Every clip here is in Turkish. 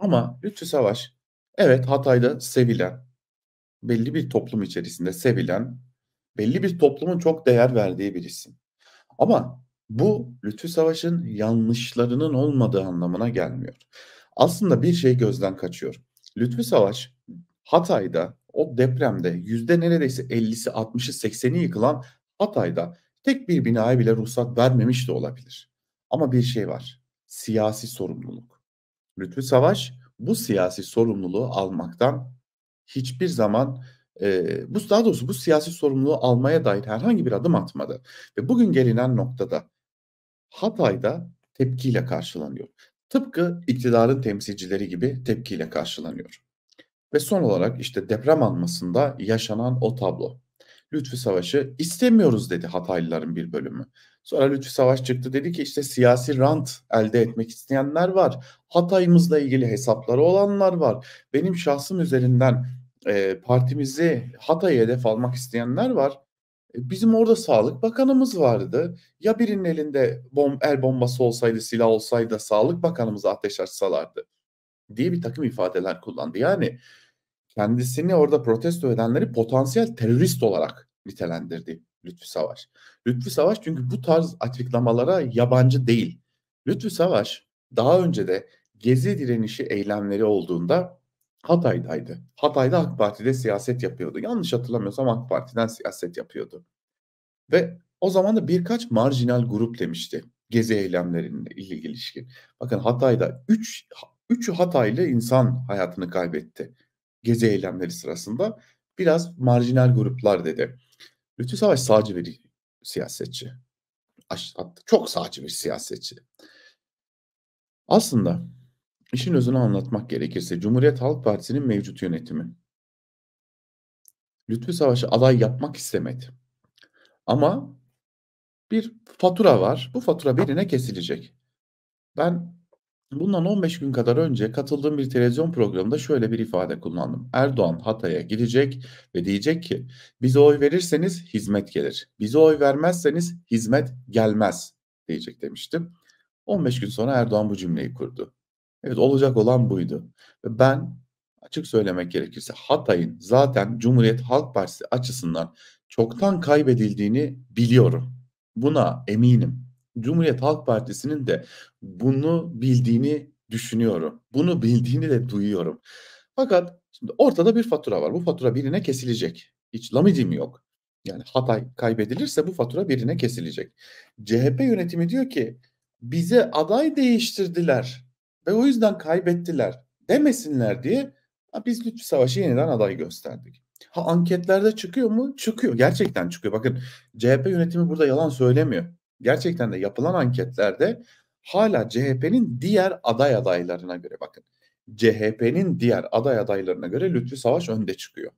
Ama Lütfü Savaş, evet Hatay'da sevilen, belli bir toplum içerisinde sevilen, belli bir toplumun çok değer verdiği bir isim. Ama bu Lütfü Savaş'ın yanlışlarının olmadığı anlamına gelmiyor. Aslında bir şey gözden kaçıyor. Lütfü Savaş Hatay'da o depremde yüzde neredeyse 50'si 60'ı 80'i yıkılan Hatay'da tek bir binaya bile ruhsat vermemiş de olabilir. Ama bir şey var. Siyasi sorumluluk. Lütfü Savaş bu siyasi sorumluluğu almaktan hiçbir zaman, daha doğrusu bu siyasi sorumluluğu almaya dair herhangi bir adım atmadı ve bugün gelinen noktada Hatay'da tepkiyle karşılanıyor. Tıpkı iktidarın temsilcileri gibi tepkiyle karşılanıyor. Ve son olarak işte deprem anmasında yaşanan o tablo. Lütfü Savaş'ı istemiyoruz dedi Hataylıların bir bölümü. Sonra Lütfü Savaş çıktı dedi ki işte siyasi rant elde etmek isteyenler var. Hatay'ımızla ilgili hesapları olanlar var. Benim şahsım üzerinden partimizi Hatay'a hedef almak isteyenler var. Bizim orada Sağlık Bakanımız vardı. Ya birinin elinde el bombası olsaydı, silah olsaydı da Sağlık Bakanımıza ateş açsalardı diye bir takım ifadeler kullandı. Yani kendisini orada protesto edenleri potansiyel terörist olarak nitelendirdi Lütfü Savaş. Lütfü Savaş çünkü bu tarz açıklamalara yabancı değil. Lütfü Savaş daha önce de Gezi direnişi eylemleri olduğunda Hatay'daydı. Hatay'da AK Parti'de siyaset yapıyordu. Yanlış hatırlamıyorsam AK Parti'den siyaset yapıyordu. Ve o zaman da birkaç marjinal grup demişti Gezi eylemlerine ilişkin. Bakın Hatay'da 3 Hataylı insan hayatını kaybetti Gezi eylemleri sırasında. Biraz marjinal gruplar dedi. Lütfü Savaş sağcı bir siyasetçi. Hatta çok sağcı bir siyasetçi. Aslında işin özünü anlatmak gerekirse Cumhuriyet Halk Partisi'nin mevcut yönetimi Lütfü Savaş'ı aday yapmak istemedi. Ama bir fatura var. Bu fatura birine kesilecek. Ben bundan 15 gün kadar önce katıldığım bir televizyon programında şöyle bir ifade kullandım. Erdoğan Hatay'a gidecek ve diyecek ki bize oy verirseniz hizmet gelir. Bize oy vermezseniz hizmet gelmez diyecek demiştim. 15 gün sonra Erdoğan bu cümleyi kurdu. Evet, olacak olan buydu. Ve ben açık söylemek gerekirse Hatay'ın zaten Cumhuriyet Halk Partisi açısından çoktan kaybedildiğini biliyorum. Buna eminim. Cumhuriyet Halk Partisi'nin de bunu bildiğini düşünüyorum. Bunu bildiğini de duyuyorum. Fakat şimdi ortada bir fatura var. Bu fatura birine kesilecek. Hiç lamidim yok. Yani Hatay kaybedilirse bu fatura birine kesilecek. CHP yönetimi diyor ki bize aday değiştirdiler ve o yüzden kaybettiler demesinler diye biz Lütfü Savaş'ı yeniden aday gösterdik. Ha, anketlerde çıkıyor mu? Çıkıyor. Gerçekten çıkıyor. Bakın CHP yönetimi burada yalan söylemiyor. Gerçekten de yapılan anketlerde hala CHP'nin diğer aday adaylarına göre bakın. CHP'nin diğer aday adaylarına göre Lütfü Savaş önde çıkıyor.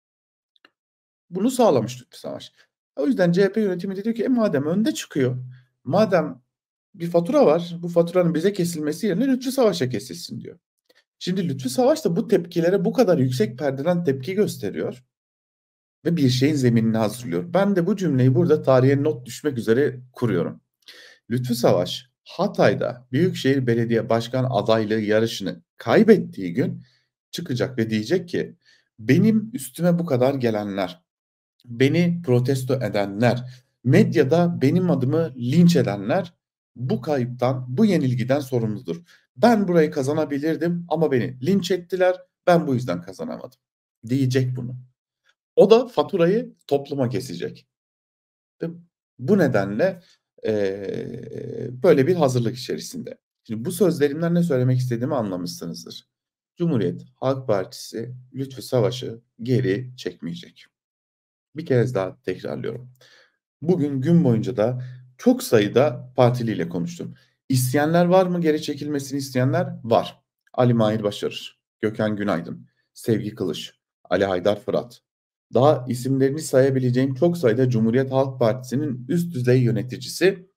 Bunu sağlamış Lütfü Savaş. O yüzden CHP yönetimi de diyor ki madem önde çıkıyor, madem bir fatura var, bu faturanın bize kesilmesi yerine Lütfü Savaş'a kesilsin diyor. Şimdi Lütfü Savaş da bu tepkilere bu kadar yüksek perdeden tepki gösteriyor ve bir şeyin zeminini hazırlıyor. Ben de bu cümleyi burada tarihe not düşmek üzere kuruyorum. Lütfü Savaş Hatay'da Büyükşehir Belediye Başkan adaylığı yarışını kaybettiği gün çıkacak ve diyecek ki benim üstüme bu kadar gelenler, beni protesto edenler, medyada benim adımı linç edenler bu kayıptan, bu yenilgiden sorumludur. Ben burayı kazanabilirdim ama beni linç ettiler. Ben bu yüzden kazanamadım. Diyecek bunu. O da faturayı topluma kesecek. Ve bu nedenle böyle bir hazırlık içerisinde. Şimdi bu sözlerimden ne söylemek istediğimi anlamışsınızdır. Cumhuriyet Halk Partisi Lütfü Savaş'ı geri çekmeyecek. Bir kez daha tekrarlıyorum. Bugün gün boyunca da çok sayıda partiliyle konuştum. İsteyenler var mı? Geri çekilmesini isteyenler var. Ali Mahir Başarır, Gökhan Günaydın, Sevgi Kılıç, Ali Haydar Fırat. Daha isimlerini sayabileceğim çok sayıda Cumhuriyet Halk Partisi'nin üst düzey yöneticisi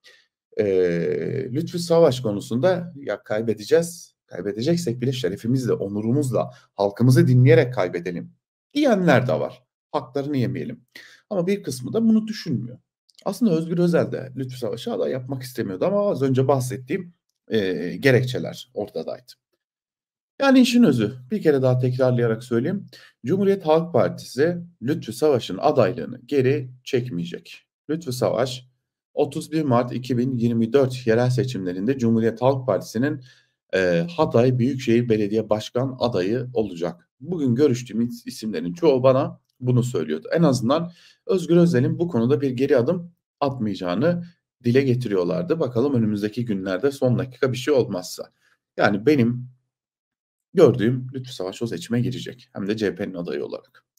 Lütfü Savaş konusunda ya kaybedeceğiz, kaybedeceksek bile şerefimizle, onurumuzla, halkımızı dinleyerek kaybedelim diyenler de var. Haklarını yemeyelim. Ama bir kısmı da bunu düşünmüyor. Aslında Özgür Özel de Lütfü Savaş'a aday yapmak istemiyordu ama az önce bahsettiğim gerekçeler ortadaydı. Yani işin özü, bir kere daha tekrarlayarak söyleyeyim. Cumhuriyet Halk Partisi Lütfü Savaş'ın adaylığını geri çekmeyecek. Lütfü Savaş 31 Mart 2024 yerel seçimlerinde Cumhuriyet Halk Partisi'nin Hatay Büyükşehir Belediye Başkan adayı olacak. Bugün görüştüğüm isimlerin çoğu bana bunu söylüyordu. En azından Özgür Özel'in bu konuda bir geri adım atmayacağını dile getiriyorlardı. Bakalım önümüzdeki günlerde son dakika bir şey olmazsa. Yani benim gördüğüm Lütfü Savaş o seçime girecek. Hem de CHP'nin adayı olarak.